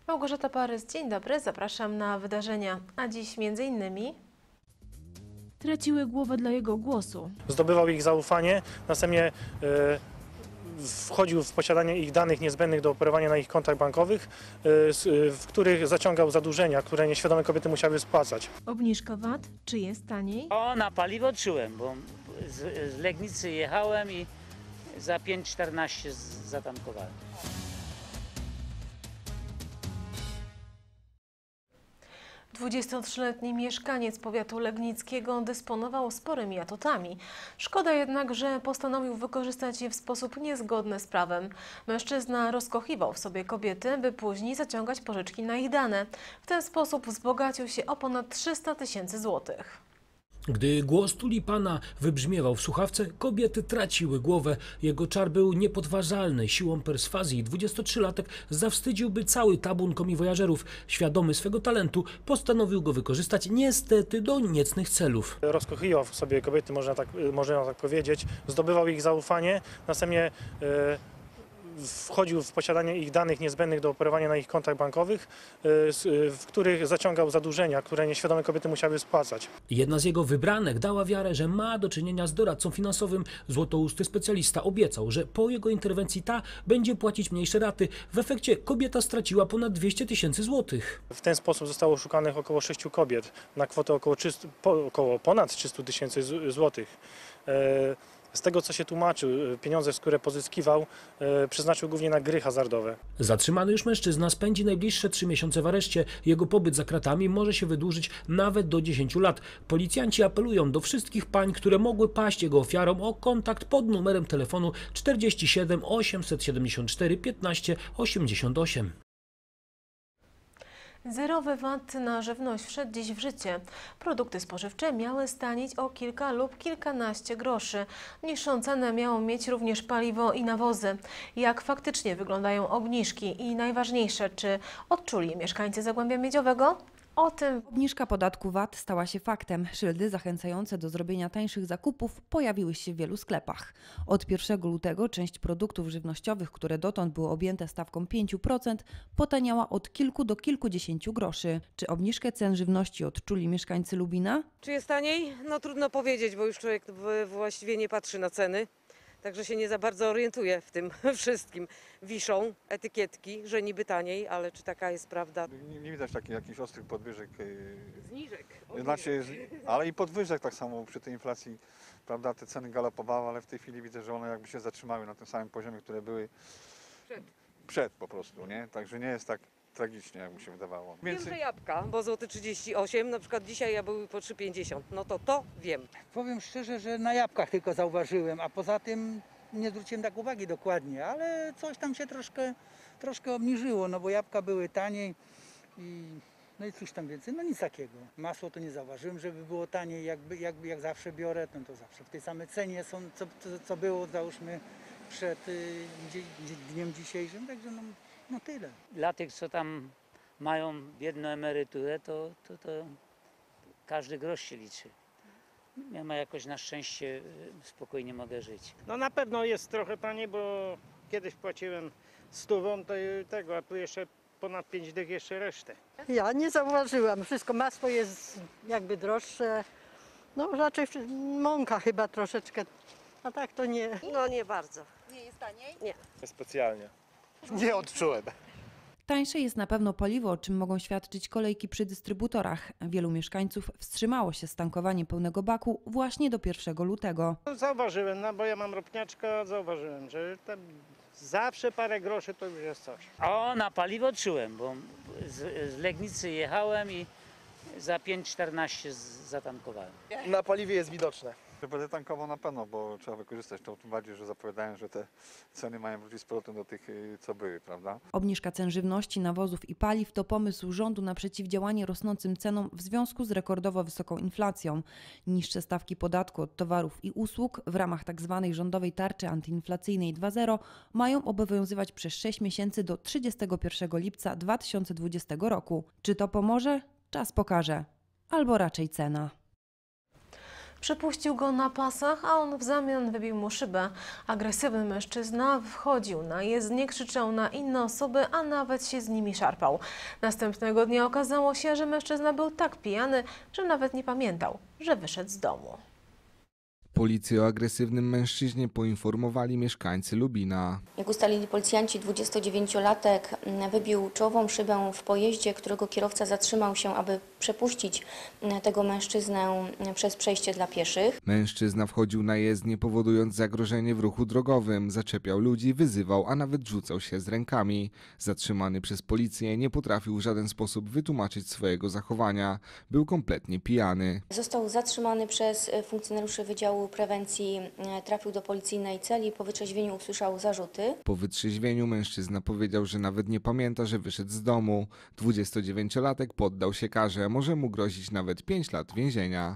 Małgorzata Parys, dzień dobry, zapraszam na wydarzenia, a dziś m.in. traciły głowę dla jego głosu. Zdobywał ich zaufanie, następnie wchodził w posiadanie ich danych niezbędnych do operowania na ich kontach bankowych, w których zaciągał zadłużenia, które nieświadome kobiety musiały spłacać. Obniżka VAT, czy jest taniej? O, na paliwo czułem, bo z Legnicy jechałem i za 5,14 zatankowałem. Dwudziestotrzyletni mieszkaniec powiatu legnickiego dysponował sporymi atutami. Szkoda jednak, że postanowił wykorzystać je w sposób niezgodny z prawem. Mężczyzna rozkochiwał w sobie kobiety, by później zaciągać pożyczki na ich dane. W ten sposób wzbogacił się o ponad 300 000 złotych. Gdy głos tulipana wybrzmiewał w słuchawce, kobiety traciły głowę. Jego czar był niepodważalny. Siłą perswazji 23-latek zawstydziłby cały tabun komiwojażerów. Świadomy swego talentu, postanowił go wykorzystać niestety do niecnych celów. Rozkochiwał w sobie kobiety, można tak powiedzieć, zdobywał ich zaufanie, następnie wchodził w posiadanie ich danych niezbędnych do operowania na ich kontach bankowych, w których zaciągał zadłużenia, które nieświadome kobiety musiały spłacać. Jedna z jego wybranek dała wiarę, że ma do czynienia z doradcą finansowym. Złotousty specjalista obiecał, że po jego interwencji ta będzie płacić mniejsze raty. W efekcie kobieta straciła ponad 200 000 złotych. W ten sposób zostało oszukanych około 6 kobiet na kwotę ponad 300 000 złotych. Z tego, co się tłumaczył, pieniądze, które pozyskiwał, przeznaczył głównie na gry hazardowe. Zatrzymany już mężczyzna spędzi najbliższe 3 miesiące w areszcie. Jego pobyt za kratami może się wydłużyć nawet do 10 lat. Policjanci apelują do wszystkich pań, które mogły paść jego ofiarom, o kontakt pod numerem telefonu 47 874 15 88. Zerowy VAT na żywność wszedł dziś w życie. Produkty spożywcze miały stanieć o kilka lub kilkanaście groszy. Niższą cenę miało mieć również paliwo i nawozy. Jak faktycznie wyglądają obniżki i najważniejsze, czy odczuli je mieszkańcy Zagłębia Miedziowego? O tym Obniżka podatku VAT stała się faktem. Szyldy zachęcające do zrobienia tańszych zakupów pojawiły się w wielu sklepach. Od 1 lutego część produktów żywnościowych, które dotąd były objęte stawką 5%, potaniała od kilku do kilkudziesięciu groszy. Czy obniżkę cen żywności odczuli mieszkańcy Lubina? Czy jest taniej? No trudno powiedzieć, bo już człowiek właściwie nie patrzy na ceny. Także się nie za bardzo orientuje w tym wszystkim. Wiszą etykietki, że niby taniej, ale czy taka jest prawda? Nie widać takich jakichś ostrych podwyżek. Zniżek. Znaczy, ale i podwyżek tak samo przy tej inflacji, prawda, te ceny galopowały, ale w tej chwili widzę, że one jakby się zatrzymały na tym samym poziomie, które były przed po prostu, nie? Także nie jest tak tragicznie, jak mi się wydawało. Wiem, że jabłka, bo złoty 38, na przykład dzisiaj ja były po 3,50. No to wiem. Powiem szczerze, że na jabłkach tylko zauważyłem, a poza tym nie zwróciłem tak uwagi dokładnie, ale coś tam się troszkę obniżyło, no bo jabłka były taniej no i cóż tam więcej, no nic takiego. Masło to nie zauważyłem, żeby było taniej, jak zawsze biorę, no to zawsze w tej samej cenie są, co było, załóżmy, przed dniem dzisiejszym, także no tyle. Dla tych, co tam mają biedną emeryturę, to każdy grosz się liczy. Ja ma jakoś na szczęście spokojnie mogę żyć. No na pewno jest trochę taniej, bo kiedyś płaciłem 100, to tego, a tu jeszcze ponad 5 dych jeszcze resztę. Ja nie zauważyłam. Wszystko masło jest jakby droższe. No raczej mąka chyba troszeczkę, a tak to nie. No nie bardzo. Nie jest taniej? Nie. Specjalnie. Nie odczułem. Tańsze jest na pewno paliwo, o czym mogą świadczyć kolejki przy dystrybutorach. Wielu mieszkańców wstrzymało się z tankowaniem pełnego baku właśnie do 1 lutego. Zauważyłem, no bo ja mam ropniaczka, zauważyłem, że tam zawsze parę groszy to już jest coś. O, na paliwo czułem, bo z Legnicy jechałem i za 5,14 zatankowałem. Na paliwie jest widoczne. Będę tankował na pewno, bo trzeba wykorzystać to, tym bardziej, że zapowiadają, że te ceny mają wrócić z powrotem do tych, co były, prawda? Obniżka cen żywności, nawozów i paliw to pomysł rządu na przeciwdziałanie rosnącym cenom w związku z rekordowo wysoką inflacją. Niższe stawki podatku od towarów i usług w ramach tzw. rządowej tarczy antyinflacyjnej 2.0 mają obowiązywać przez 6 miesięcy do 31 lipca 2020 roku. Czy to pomoże? Czas pokaże. Albo raczej cena. Przypuścił go na pasach, a on w zamian wybił mu szybę. Agresywny mężczyzna wchodził na jezdnię, krzyczał na inne osoby, a nawet się z nimi szarpał. Następnego dnia okazało się, że mężczyzna był tak pijany, że nawet nie pamiętał, że wyszedł z domu. Policję o agresywnym mężczyźnie poinformowali mieszkańcy Lubina. Jak ustalili policjanci, 29-latek wybił czołową szybę w pojeździe, którego kierowca zatrzymał się, aby przepuścić tego mężczyznę przez przejście dla pieszych. Mężczyzna wchodził na jezdnię, powodując zagrożenie w ruchu drogowym. Zaczepiał ludzi, wyzywał, a nawet rzucał się z rękami. Zatrzymany przez policję nie potrafił w żaden sposób wytłumaczyć swojego zachowania. Był kompletnie pijany. Został zatrzymany przez funkcjonariuszy Wydziału Prewencji, trafił do policyjnej celi, po wytrzeźwieniu usłyszał zarzuty. Po wytrzeźwieniu mężczyzna powiedział, że nawet nie pamięta, że wyszedł z domu. 29-latek poddał się karze, może mu grozić nawet 5 lat więzienia.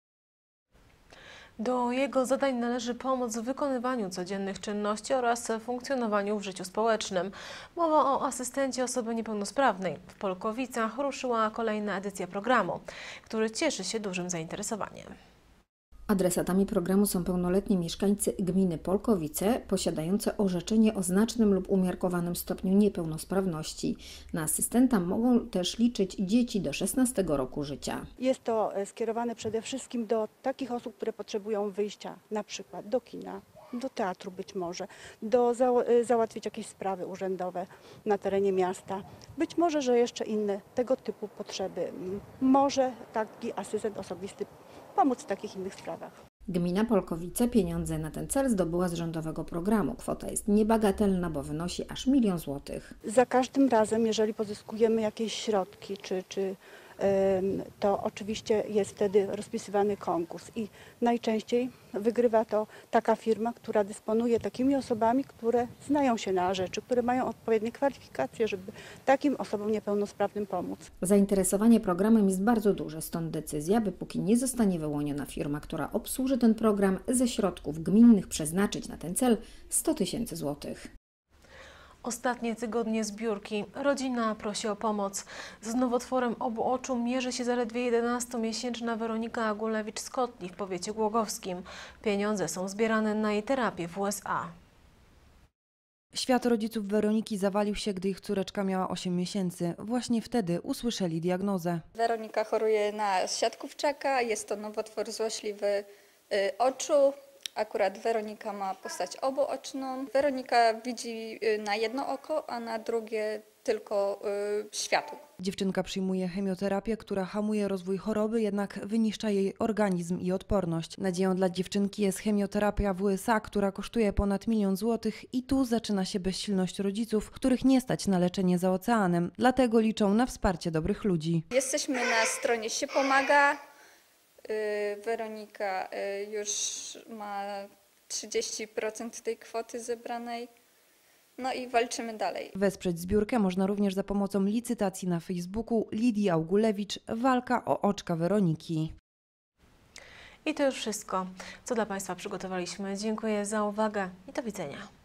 Do jego zadań należy pomoc w wykonywaniu codziennych czynności oraz funkcjonowaniu w życiu społecznym. Mowa o asystencie osoby niepełnosprawnej. W Polkowicach ruszyła kolejna edycja programu, który cieszy się dużym zainteresowaniem. Adresatami programu są pełnoletni mieszkańcy gminy Polkowice posiadające orzeczenie o znacznym lub umiarkowanym stopniu niepełnosprawności. Na asystenta mogą też liczyć dzieci do 16 roku życia. Jest to skierowane przede wszystkim do takich osób, które potrzebują wyjścia na przykład do kina, do teatru być może, załatwić jakieś sprawy urzędowe na terenie miasta. Być może, że jeszcze inne tego typu potrzeby. Może taki asystent osobisty pomóc w takich innych sprawach. Gmina Polkowice pieniądze na ten cel zdobyła z rządowego programu. Kwota jest niebagatelna, bo wynosi aż 1 000 000 złotych. Za każdym razem, jeżeli pozyskujemy jakieś środki, to oczywiście jest wtedy rozpisywany konkurs i najczęściej wygrywa to taka firma, która dysponuje takimi osobami, które znają się na rzeczy, które mają odpowiednie kwalifikacje, żeby takim osobom niepełnosprawnym pomóc. Zainteresowanie programem jest bardzo duże, stąd decyzja, by póki nie zostanie wyłoniona firma, która obsłuży ten program, ze środków gminnych przeznaczyć na ten cel 100 000 złotych. Ostatnie tygodnie zbiórki. Rodzina prosi o pomoc. Z nowotworem obu oczu mierzy się zaledwie 11-miesięczna Weronika Agulewicz z Kotli w powiecie głogowskim. Pieniądze są zbierane na jej terapię w USA. Świat rodziców Weroniki zawalił się, gdy ich córeczka miała 8 miesięcy. Właśnie wtedy usłyszeli diagnozę. Weronika choruje na siatkówczaka, jest to nowotwór złośliwy oczu. Akurat Weronika ma postać obuoczną. Weronika widzi na jedno oko, a na drugie tylko światło. Dziewczynka przyjmuje chemioterapię, która hamuje rozwój choroby, jednak wyniszcza jej organizm i odporność. Nadzieją dla dziewczynki jest chemioterapia w USA, która kosztuje ponad 1 000 000 złotych i tu zaczyna się bezsilność rodziców, których nie stać na leczenie za oceanem. Dlatego liczą na wsparcie dobrych ludzi. Jesteśmy na stronie Się Pomaga. Weronika już ma 30% tej kwoty zebranej. No i walczymy dalej. Wesprzeć zbiórkę można również za pomocą licytacji na Facebooku Lidii Augulewicz Walka o oczka Weroniki. I to już wszystko, co dla Państwa przygotowaliśmy. Dziękuję za uwagę i do widzenia.